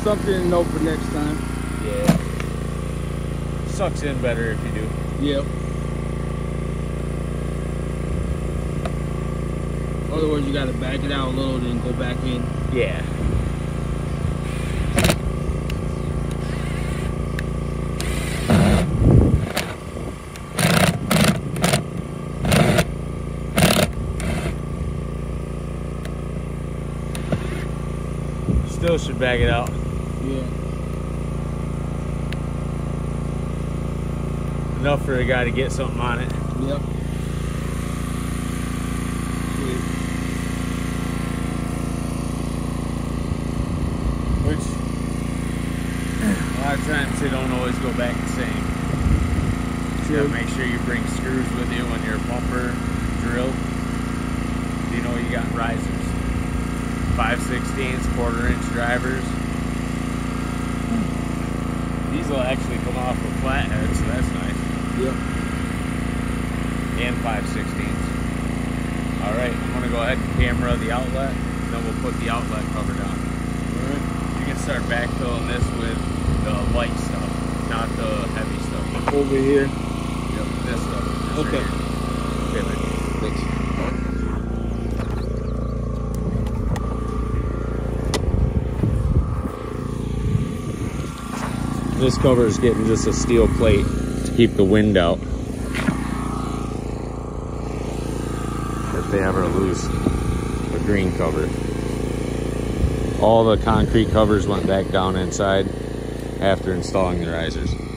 something to know for next time. Yeah. Sucks in better if you do. Yep. Otherwise, you gotta back it out a little, then go back in. Yeah. Still should bag it out. Yeah. Enough for a guy to get something on it. Yep. Sweet. Which, a lot of times they don't always go back the same. You gotta make sure you bring screws with you when your pumper drill. You know you got risers. 5/16, 1/4-inch drivers. These will actually come off a flathead, so that's nice. Yep. And 5/16s. Alright, I'm gonna go ahead and camera the outlet, and then we'll put the outlet cover down. Alright. You can start backfilling this with the light stuff, not the heavy stuff. Over here. Yep, this stuff. This Okay. right here. Okay, man. Thanks. This cover is getting just a steel plate to keep the wind out. If they ever lose the green cover. All the concrete covers went back down inside after installing the risers.